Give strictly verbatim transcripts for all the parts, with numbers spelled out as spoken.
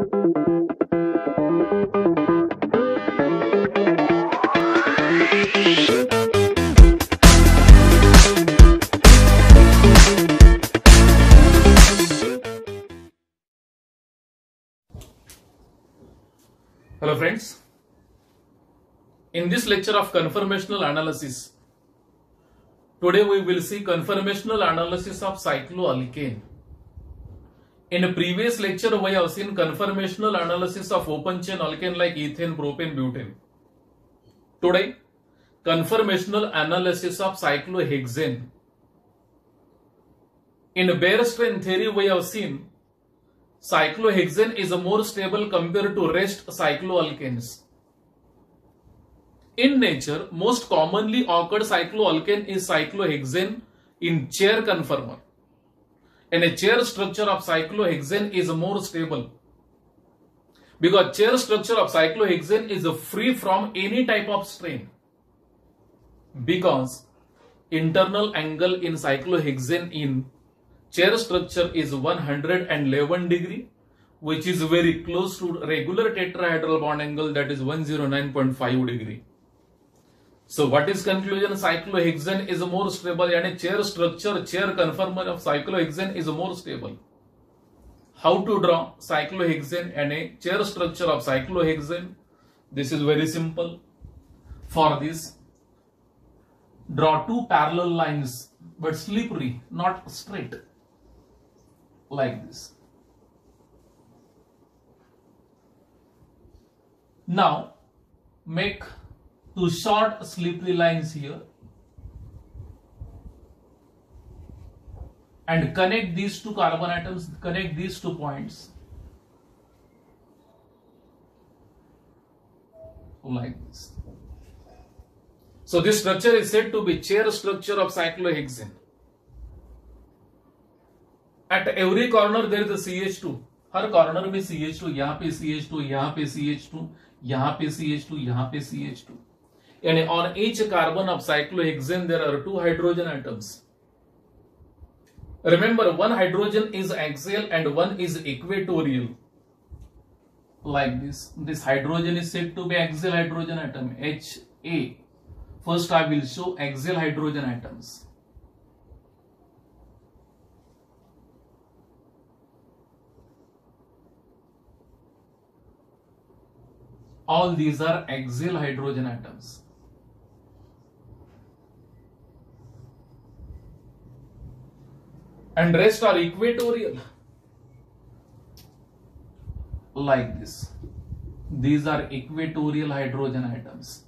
Hello friends, in this lecture of conformational analysis, today we will see conformational analysis of cycloalkane. In a previous lecture we have seen conformational analysis of open chain alkane like ethane, propane, butane. Today, conformational analysis of cyclohexane. In bare strain theory we have seen cyclohexane is more stable compared to rest cycloalkanes. In nature, most commonly occurred cycloalkane is cyclohexane in chair conformer. And a chair structure of cyclohexane is more stable because chair structure of cyclohexane is free from any type of strain, because internal angle in cyclohexane in chair structure is one hundred eleven degree, which is very close to regular tetrahedral bond angle, that is one hundred nine point five degree. So what is conclusion? Cyclohexane is more stable, and chair structure, chair conformer of cyclohexane is more stable. How to draw cyclohexane and a chair structure of cyclohexane? This is very simple. For this, draw two parallel lines but slippery, not straight, like this. Now make two short slippery lines here and connect these two carbon atoms, connect these two points like this. So this structure is said to be chair structure of cyclohexane. At every corner there is a C H two. हर corner में C H two, यहाँ पे C H two, यहाँ पे C H two, यहाँ पे C H two, यहाँ पे C H two. And on each carbon of cyclohexane there are two hydrogen atoms. Remember, one hydrogen is axial and one is equatorial. Like this. This hydrogen is said to be axial hydrogen atom, H A. First I will show axial hydrogen atoms. All these are axial hydrogen atoms. And rest are equatorial. Like this. These are equatorial hydrogen atoms.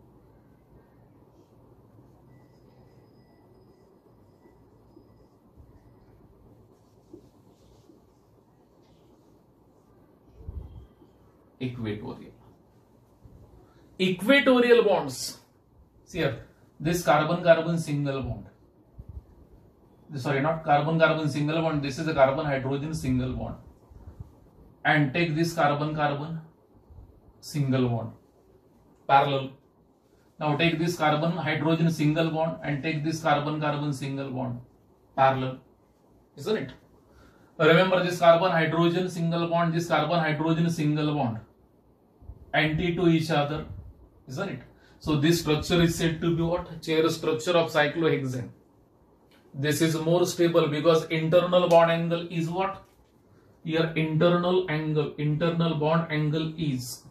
Equatorial. Equatorial bonds. See here, this carbon-carbon single bond. Sorry, not carbon-carbon single bond. This is a carbon-hydrogen single bond. And take this carbon-carbon single bond. Parallel. Now take this carbon-hydrogen single bond and take this carbon-carbon single bond. Parallel. Isn't it? Remember, this carbon-hydrogen single bond, this carbon-hydrogen single bond. Anti to each other. Isn't it? So this structure is said to be what? Chair structure of cyclohexane. This is more stable because internal bond angle is what? Here internal angle, internal bond angle is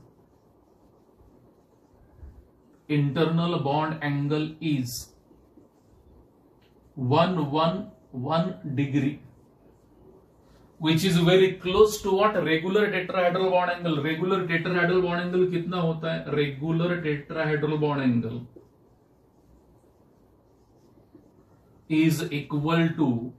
internal bond angle is one hundred eleven degree, which is very close to what? Regular tetrahedral bond angle. Regular tetrahedral bond angle कितना होता है? Regular tetrahedral bond angle is equal to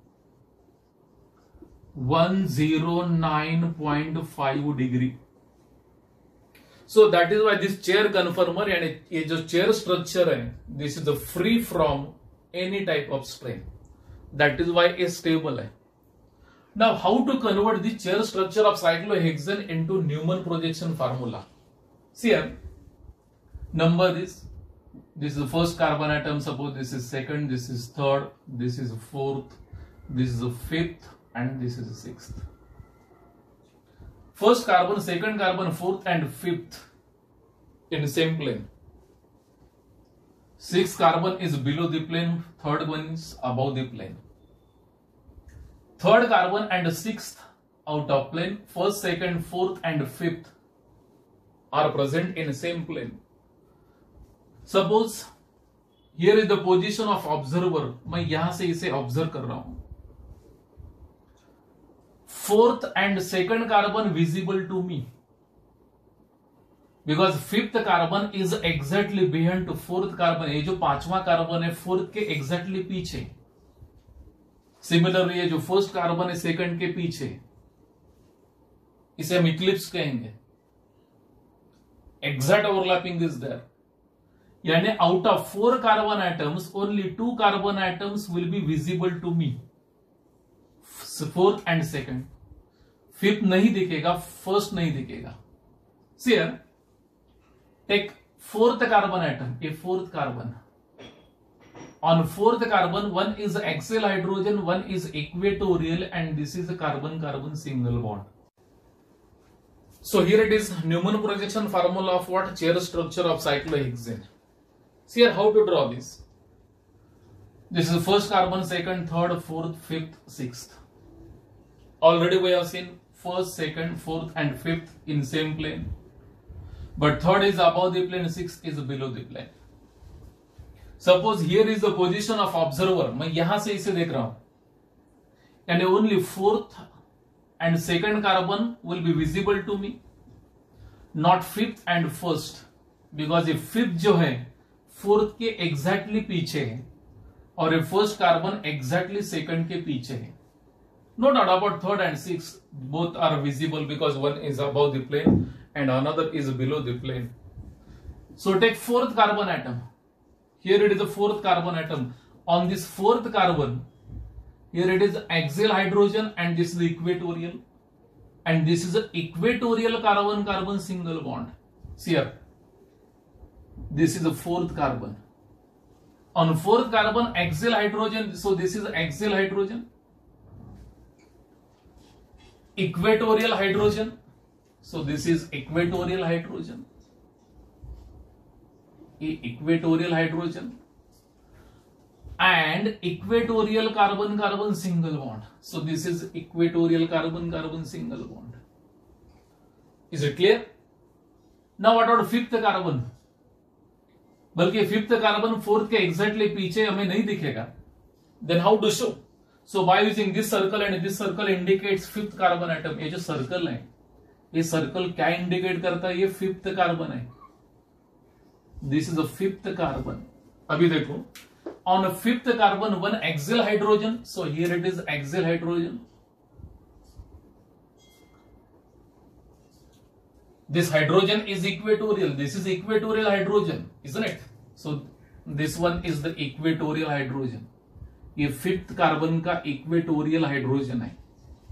one hundred nine point five degree. So that is why this chair conformer and ये जो chair structure है, this is the free from any type of strain. That is why it stable है. Now, how to convert the chair structure of cyclohexane into Newman projection formula? See here, number this. This is the first carbon atom. Suppose this is second, this is third, this is fourth, this is the fifth, and this is the sixth. first carbon, second carbon, fourth and fifth in same plane. Sixth carbon is below the plane, third one is above the plane. Third carbon and sixth out of plane, first, second, fourth and fifth are present in same plane. Suppose here is the position of observer, मैं यहां से इसे observe कर रहा हूं. Fourth and second carbon visible to me because fifth carbon is exactly behind to fourth carbon. ये जो पांचवा कार्बन है फोर्थ के exactly पीछे. सिमिलरली ये जो फर्स्ट कार्बन है सेकंड के पीछे, इसे हम इक्लिप्स कहेंगे. एग्जैक्ट ओवरलैपिंग इज देयर, यानी out of four carbon atoms only two carbon atoms will be visible to me, fourth and second. Fifth नहीं दिखेगा, फर्स्ट नहीं दिखेगा. Sear take fourth carbon atom, a fourth carbon. On fourth carbon, one is axial hydrogen, one is equatorial, and this is a carbon-carbon single bond. So here it is Newman projection formula of what? Chair structure of cyclohexane. See here how to draw this. This is first carbon, second, third, fourth, fifth, sixth. Already we have seen first, second, fourth, and fifth in same plane. But third is above the plane, sixth is below the plane. Suppose here is the position of observer. मैं यहां से इसे देख रहा हूं, and only fourth and second carbon will be visible to me, not fifth and first, because ये fifth जो है fourth के exactly पीछे है और ये first carbon exactly second के पीछे है. No doubt about third and sixth, both are visible because one is above the plane and another is below the plane. So take fourth carbon atom. Here it is the fourth carbon atom. On this fourth carbon, here it is axial hydrogen and this is the equatorial, and this is the equatorial carbon-carbon single bond. See here, this is the fourth carbon. On fourth carbon, axial hydrogen, so this is axial hydrogen, equatorial hydrogen, so this is equatorial hydrogen. Equatorial hydrogen and equatorial carbon carbon single bond. So this is equatorial carbon carbon single bond. Is it clear? Now what about fifth carbon? बल्कि fifth carbon fourth के exactly पीछे हमें नहीं दिखेगा. Then how to show? So by using this circle and this circle indicates fifth carbon atom. ये जो circle है, ये circle क्या indicate करता है? ये fifth carbon है. This is a fifth carbon. अभी देखो, on a fifth carbon one axial hydrogen, so here it is axial hydrogen. This hydrogen is equatorial, this is equatorial hydrogen, isn't it? So this one is the equatorial hydrogen. ये fifth carbon का equatorial hydrogen है.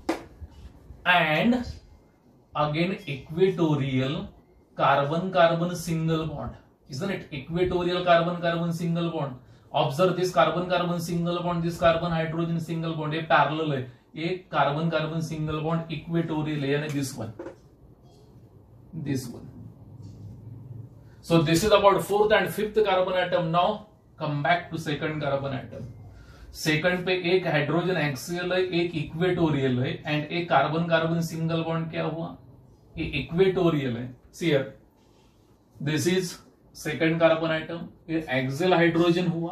And again equatorial carbon carbon single bond. Isn't it? Equatorial carbon-carbon single bond. Observe this carbon-carbon single bond, this carbon-hydrogen single bond. ये parallel है. ये carbon-carbon single bond equatorial है, यानी this one, this one. So this is about fourth and fifth carbon atom. Now come back to second carbon atom. Second पे एक hydrogen axial है, एक equatorial है, and एक carbon-carbon single bond क्या हुआ? ये equatorial है. See here, this is second carbon atom, ये axial hydrogen हुआ,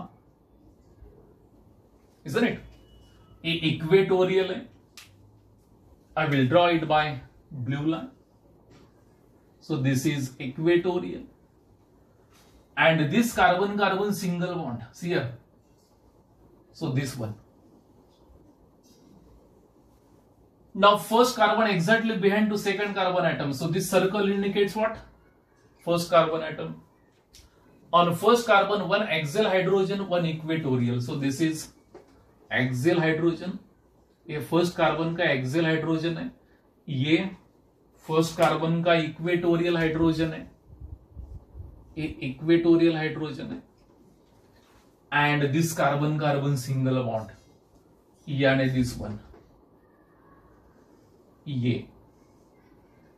isn't it? ये equatorial है. I will draw it by blue line. So this is equatorial, and this carbon carbon single bond, see here, so this one. Now first carbon exactly behind to second carbon atom, so this circle indicates what? First carbon atom. On first carbon one axial hydrogen, one equatorial, so this is axial hydrogen. ये first carbon का axial hydrogen है, ये first carbon का equatorial hydrogen है, ये equatorial hydrogen है, and this carbon carbon single bond यानी this one, ये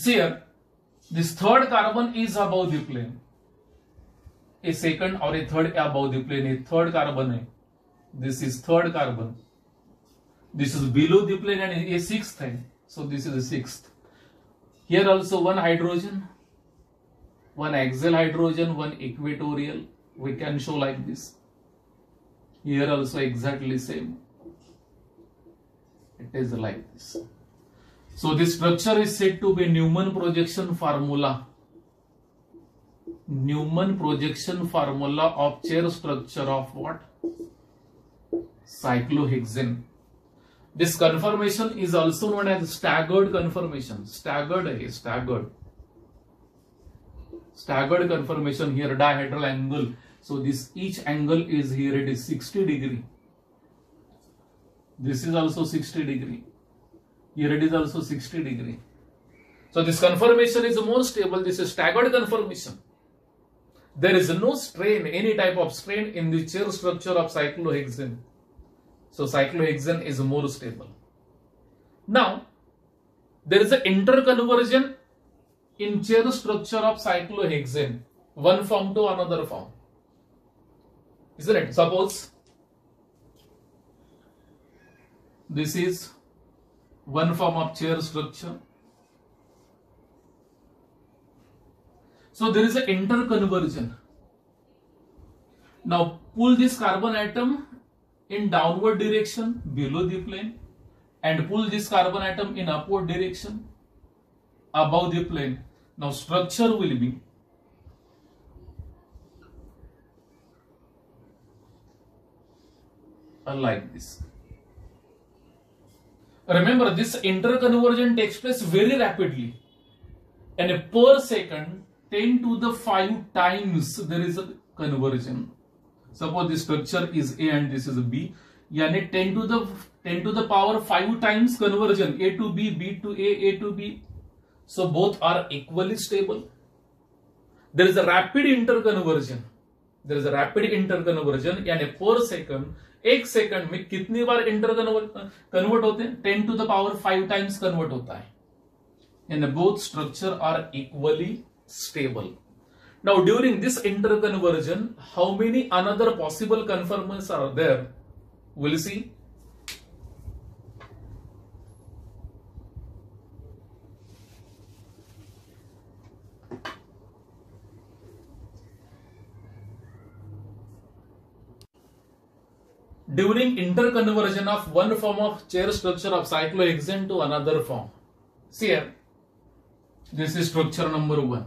See here, this third carbon is above the plane. A second or a third above the plane. A third carbon है. This is third carbon. This is below the plane and a sixth है. So this is a sixth. Here also one hydrogen, one axial hydrogen, one equatorial. We can show like this. Here also exactly same. It is like this. So this structure is said to be Newman projection formula. Newman projection formula of chair structure of what? Cyclohexane. This conformation is also known as staggered conformation. Staggered है, staggered. Staggered conformation here, dihedral angle. So this each angle is here, it is sixty degree. This is also sixty degree. Here it is also sixty degree. So this conformation is more stable. This is staggered conformation. There is no strain, any type of strain in the chair structure of cyclohexane. So cyclohexane is more stable. Now, there is an interconversion in chair structure of cyclohexane, one form to another form. Isn't it? Suppose this is one form of chair structure. So there is an interconversion. Now pull this carbon atom in downward direction below the plane and pull this carbon atom in upward direction above the plane. Now structure will be like this. Remember, this interconversion takes place very rapidly, and per second ten to the five times there is a conversion. Suppose this structure is A and this is B, yani ten to the ten to the power five times conversion, A to B, B to A, A to B. So both are equally stable. There is a rapid interconversion. There is a rapid interconversion, यानी per second एक second में कितनी बार interconvert होते हैं? Ten to the power five times convert होता है. And both structure are equally stable. Now during this interconversion, how many another possible conformations are there? Will see. During interconversion of one form of chair structure of cyclohexane to another form. See here, this is structure number one.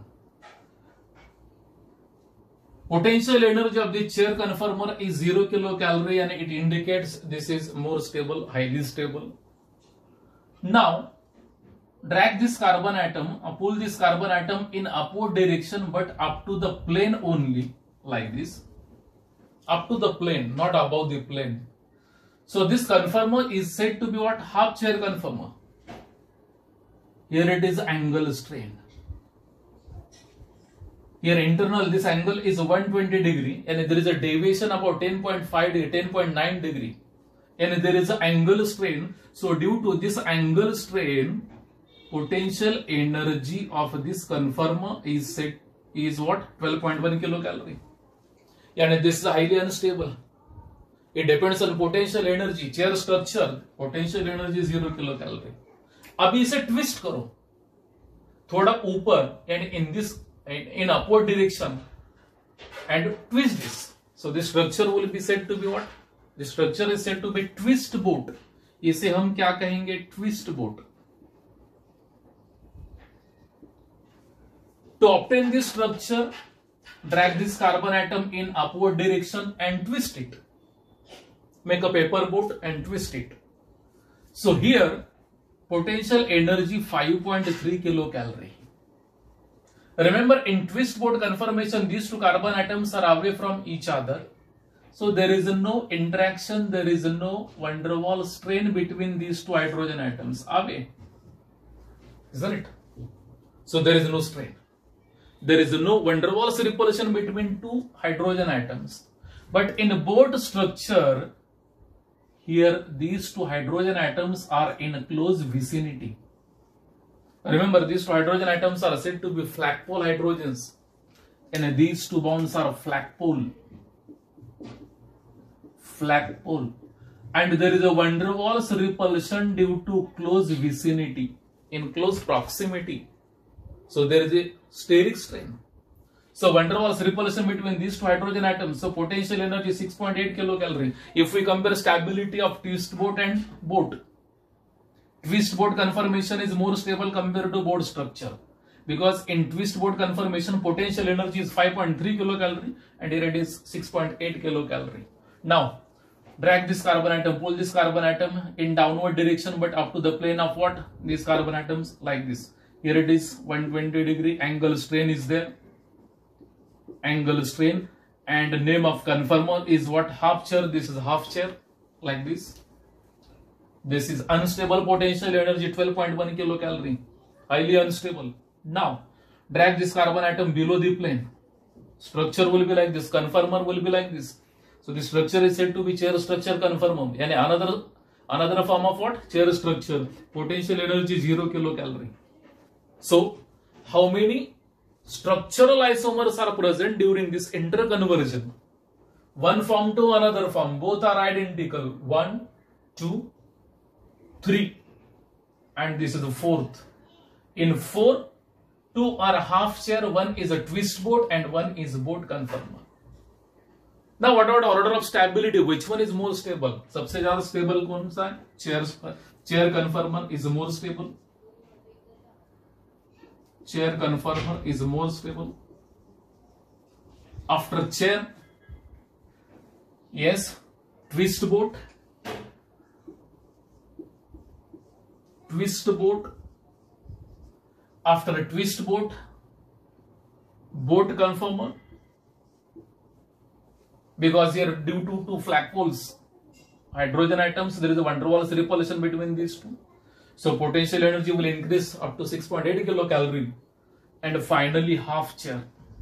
Potential energy of the chair conformer is zero kilocalorie and it indicates this is more stable, highly stable. Now, drag this carbon atom, pull this carbon atom in upward direction but up to the plane only, like this. Up to the plane, not above the plane. So this conformer is said to be what? Half chair conformer. Here it is angle strain. Here internal, this angle is one hundred twenty degree and there is a deviation about ten point five degree, ten point nine degree. And there is an angle strain. So due to this angle strain, potential energy of this conformer is set is what? twelve point one kilocalorie. And this is highly unstable. It depends on potential energy, chair structure. Potential energy is zero kilocalorie. अभी इसे twist करो थोड़ा ऊपर and in this in upward direction and twist this. So this structure will be said to be what? This structure is said to be twist boat. इसे हम क्या कहेंगे? Twist boat. To obtain this structure, drag this carbon atom in upward direction and twist it. Make a paper boat and twist it. So here, potential energy five point three kilocalorie. Remember, in twist boat conformation, these two carbon atoms are away from each other. So there is no interaction, there is no van der Waals strain between these two hydrogen atoms. Away. Isn't it? So there is no strain. There is no van der Waals repulsion between two hydrogen atoms. But in boat structure, here these two hydrogen atoms are in a close vicinity. Remember, these two hydrogen atoms are said to be flagpole hydrogens, and these two bonds are flagpole. Flagpole. And there is a van der Waals repulsion due to close vicinity, in close proximity. So there is a steric strain. So van der Waals repulsion between these two hydrogen atoms. So potential energy six point eight kilocalorie. If we compare stability of twist boat and boat, twist boat conformation is more stable compared to boat structure, because in twist boat conformation potential energy is five point three kilocalorie and here it is six point eight kilocalorie. Now drag this carbon atom, pull this carbon atom in downward direction, but up to the plane of what? These carbon atoms, like this. Here it is one hundred twenty degree angle strain is there. Angle strain, and the name of conformer is what? Half chair. This is half chair, like this. This is unstable potential energy twelve point one kilocalorie, highly unstable. Now drag this carbon atom below the plane. Structure will be like this, conformer will be like this. So the structure is said to be chair structure conformer, and another another form of what? Chair structure. Potential energy zero kilocalorie. So how many structural isomers are present during this interconversion? One form to another form, both are identical. One, two, three, and this is the fourth. In four, two are half chair, one is a twist boat and one is boat conformer. Now what about order of stability? Which one is more stable? सबसे ज़्यादा stable कौन सा है? Chair chair conformer is more stable. Chair conformer is more stable. After chair, yes, twist boat. Twist boat. After a twist boat, boat conformer. Because here due to two flagpoles, hydrogen atoms, there is a van der Waals repulsion between these two. So potential energy will increase up to six point eight kilocalorie, and finally half chair.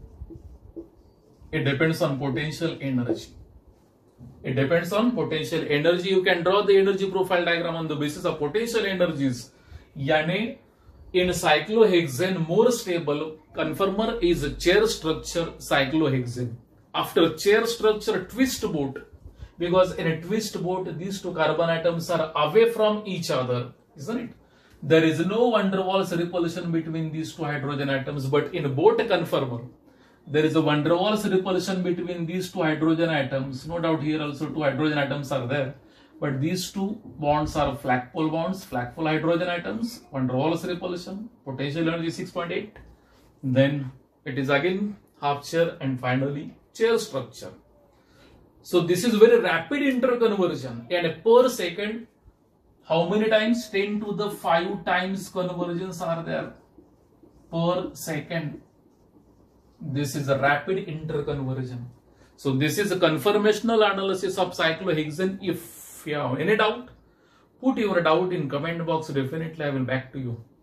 It depends on potential energy. It depends on potential energy. You can draw the energy profile diagram on the basis of potential energies. Yani in cyclohexane, more stable conformer is a chair structure cyclohexane. After chair structure, twist boat, because in a twist boat these two carbon atoms are away from each other, isn't it? There is no van der Waals repulsion between these two hydrogen atoms, but in a boat conformer there is a van der Waals repulsion between these two hydrogen atoms. No doubt here also two hydrogen atoms are there, but these two bonds are flagpole bonds, flagpole hydrogen atoms, van der Waals repulsion, potential energy six point eight, then it is again half chair, and finally chair structure. So this is very rapid interconversion, and per second how many times? ten to the five times conversions are there per second. This is a rapid interconversion. So this is a conformational analysis of cyclohexane. If you have any doubt, put your doubt in comment box. Definitely I will back to you.